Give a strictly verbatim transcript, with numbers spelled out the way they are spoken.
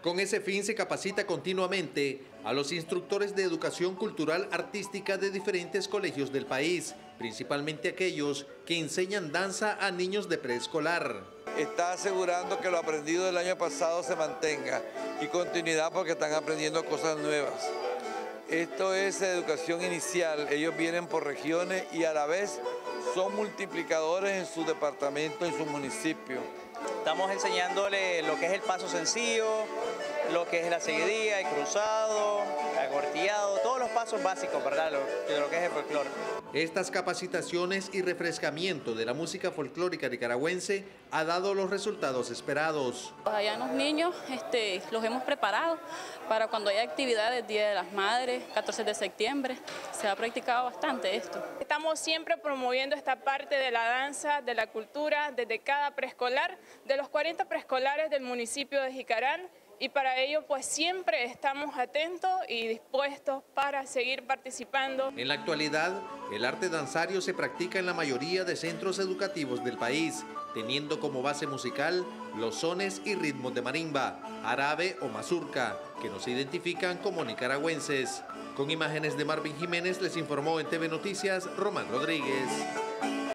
Con ese fin se capacita continuamente a los instructores de educación cultural artística de diferentes colegios del país, principalmente aquellos que enseñan danza a niños de preescolar. Está asegurando que lo aprendido del año pasado se mantenga y continuidad porque están aprendiendo cosas nuevas. Esto es educación inicial, ellos vienen por regiones y a la vez son multiplicadores en su departamento, en su municipio. Estamos enseñándole lo que es el paso sencillo, lo que es la seguidilla, el cruzado, el acuartillado, todos los pasos básicos, ¿verdad? Lo, de lo que es el folclore. Estas capacitaciones y refrescamiento de la música folclórica nicaragüense ha dado los resultados esperados. Allá los niños este, los hemos preparado para cuando haya actividades, Día de las Madres, catorce de septiembre, se ha practicado bastante esto. Estamos siempre promoviendo esta parte de la danza, de la cultura, desde cada preescolar, de los cuarenta preescolares del municipio de Jicarán. Y para ello, pues siempre estamos atentos y dispuestos para seguir participando. En la actualidad, el arte danzario se practica en la mayoría de centros educativos del país, teniendo como base musical los sones y ritmos de marimba, árabe o mazurca, que nos identifican como nicaragüenses. Con imágenes de Marvin Jiménez les informó en T V Noticias Román Rodríguez.